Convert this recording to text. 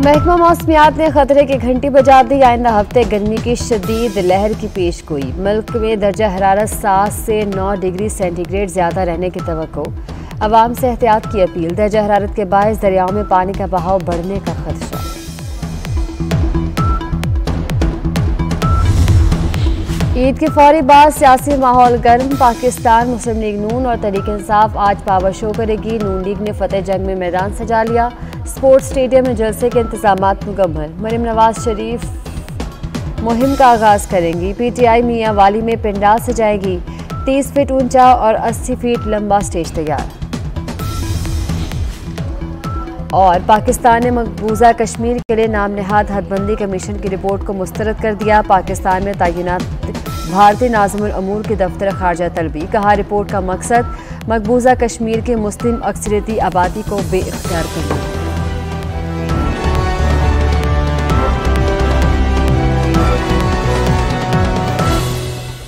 महकमा मौसमियात ने खतरे की घंटी बजा दी। आइंदा हफ्ते गर्मी की शदीद लहर की पेश गोई। मुल्क में दर्जा हरारत 7 से 9 डिग्री सेंटीग्रेड ज्यादा रहने की तवक्को। अवाम से एहतियात की अपील। दर्जा हरारत के बायस दरियाओं में पानी का बहाव बढ़ने का खदशा। ईद के फौरी बाद सियासी माहौल गर्म। पाकिस्तान मुस्लिम लीग नून और तहरीक इंसाफ आज पावर शो करेगी। नून लीग ने फतेह जंग में मैदान सजा लिया। स्पोर्ट्स स्टेडियम में जलसे के इंतजामात मुकम्मल। मरियम नवाज शरीफ मुहिम का आगाज करेंगी। पीटीआई मियां वाली में पंडाल सजाएगी। 30 फीट ऊंचा और 80 फीट लंबा स्टेज तैयार। और पाकिस्तान ने मकबूजा कश्मीर के लिए नाम नहाद हदबंदी कमीशन की रिपोर्ट को मुस्तरद कर दिया। पाकिस्तान में तैनात भारतीय नाज़िमुल अमूर के दफ्तर खारजा तलबी। कहा, रिपोर्ट का मकसद मकबूजा कश्मीर के मुस्लिम अक्सरियती आबादी को बेइख्तियार करना है।